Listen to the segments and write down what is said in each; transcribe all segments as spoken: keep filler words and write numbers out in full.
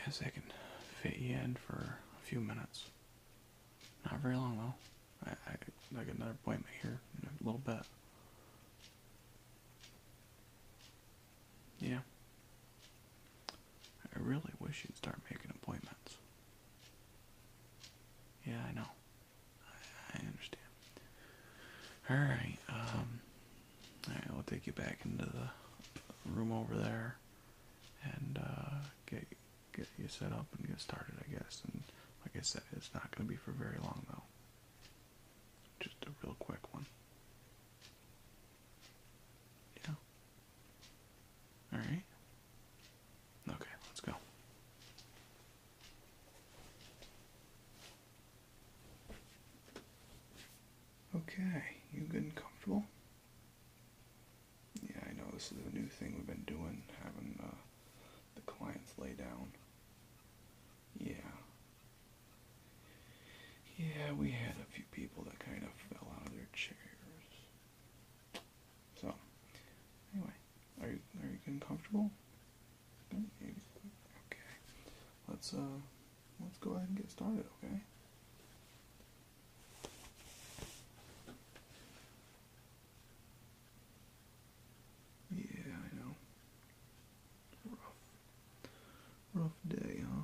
guess I can fit you in for a few minutes. Not very long though. I, I, I got another appointment here in a little bit. Yeah. I really wish you'd start making appointments. Yeah, I know. I, I understand. Alright, um, alright, I'll take you back into the room over there and, uh, get, get you set up and get started, I guess. And like I said, it's not going to be for very long, though. Just a real quick one. Yeah. Alright. Okay, let's go. Okay, you good and comfortable? Yeah, I know this is a new thing we've been doing, having uh, the clients lay down. Yeah. Yeah, we had a few people that kind of fell out of their chairs. So, anyway, are you are you good and comfortable? Okay. Let's uh let's go ahead and get started, okay? Yeah, I know. Rough. Rough day, huh?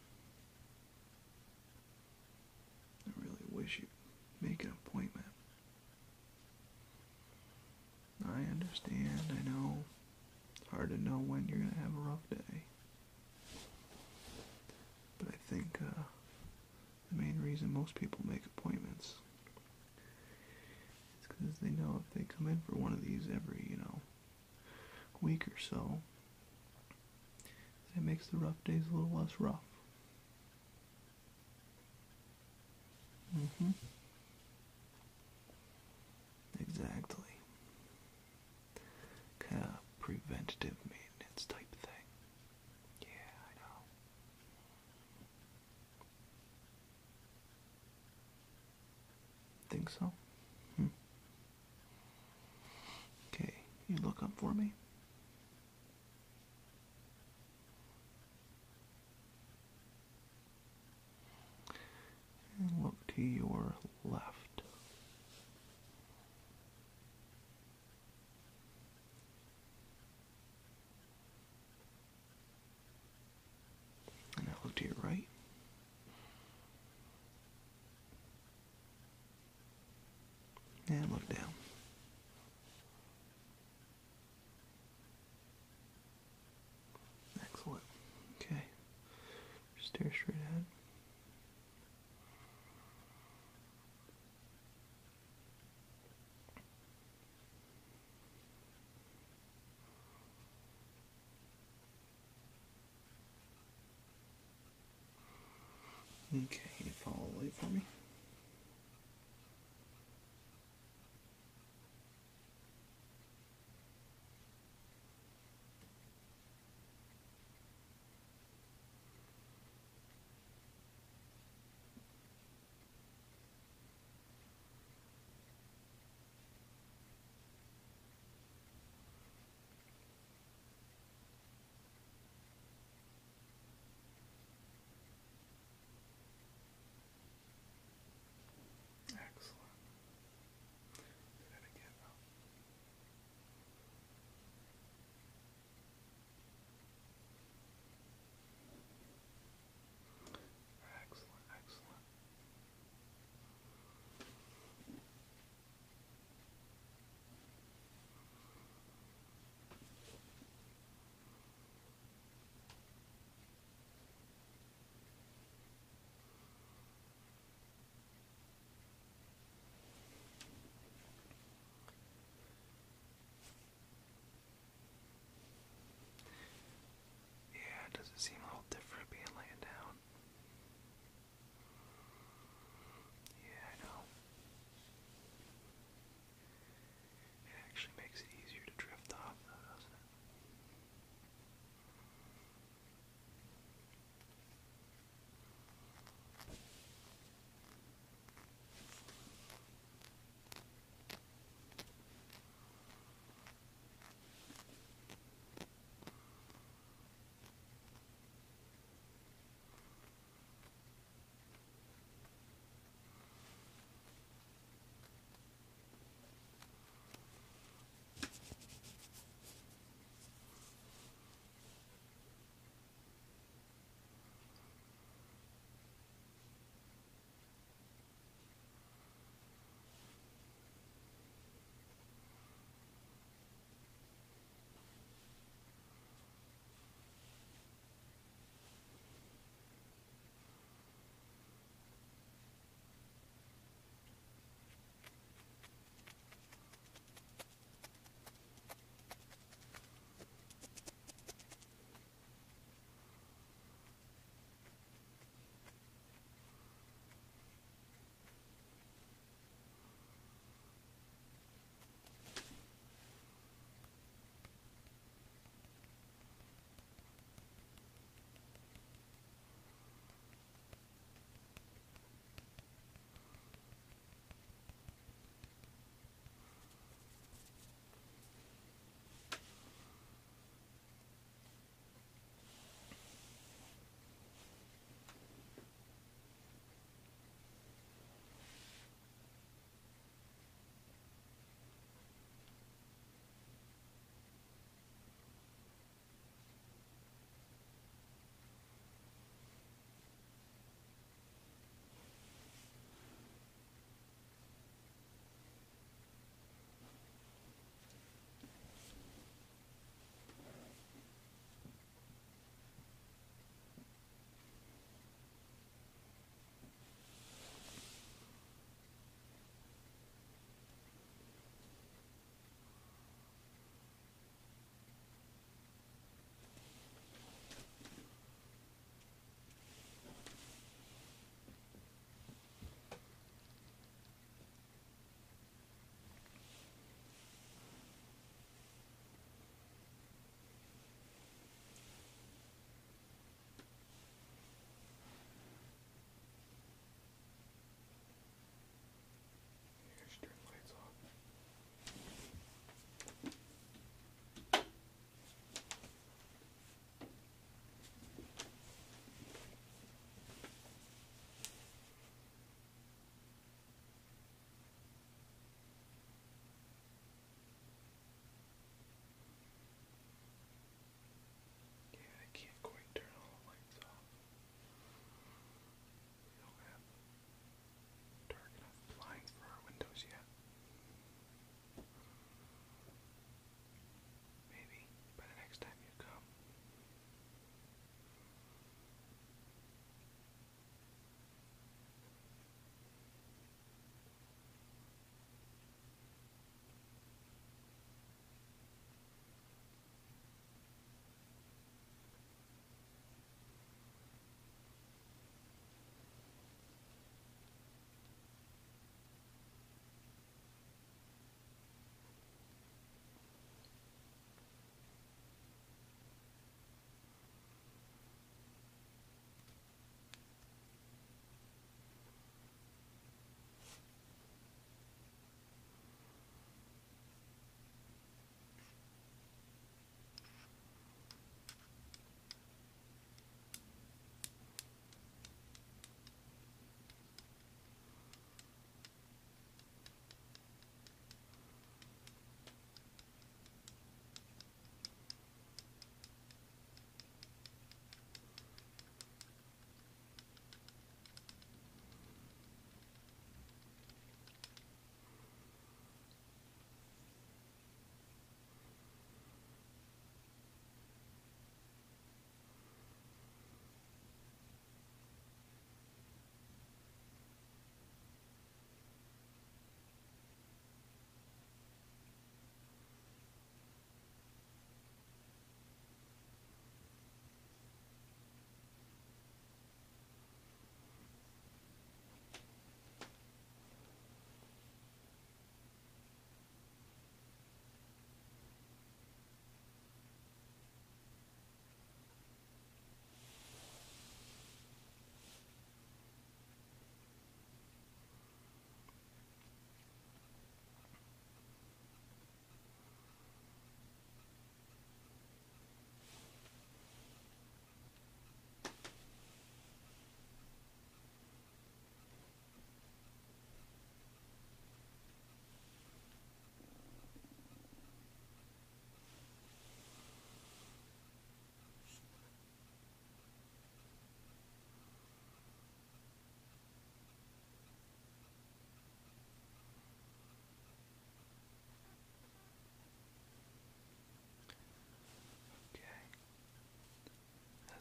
I really wish you'd make an appointment. I understand, I know. It's hard to know when you're gonna have a rough day. But I think uh, the main reason most people make appointments is because they know if they come in for one of these every, you know, week or so, it makes the rough days a little less rough. Mm-hmm. Exactly. Kind of preventative maintenance type thing. Yeah, I know. Think so? Hmm. Okay, you look up for me? And look to your left. And now look to your right. And look down. Excellent. Okay. Stare straight ahead. Okay, you follow the light for me?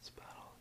petals.